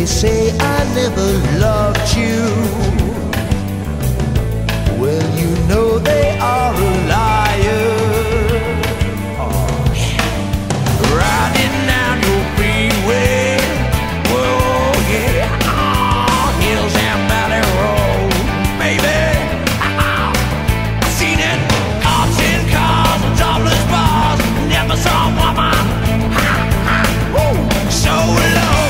say I never loved you. Well, you know they are a liar. Riding down your freeway, whoa, yeah, hills and valley road, baby. I've seen it, cars in cars and topless bars. Never saw a woman so alone.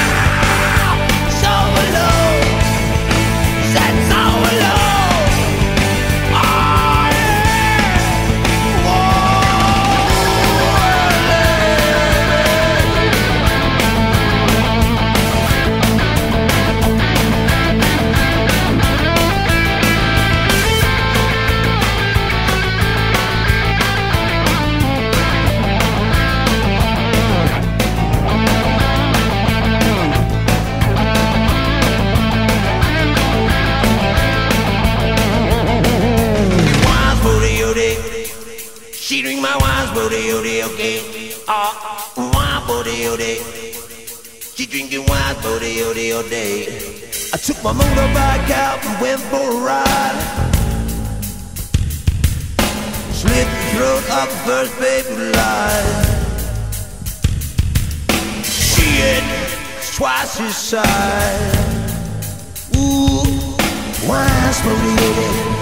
She drink my wine's booty, okay. Wine booty, she drinking wine booty, all day. I took my motorbike out and went for a ride. Slit the throat of the first baby line. She had twice his size. Ooh, wine's booty,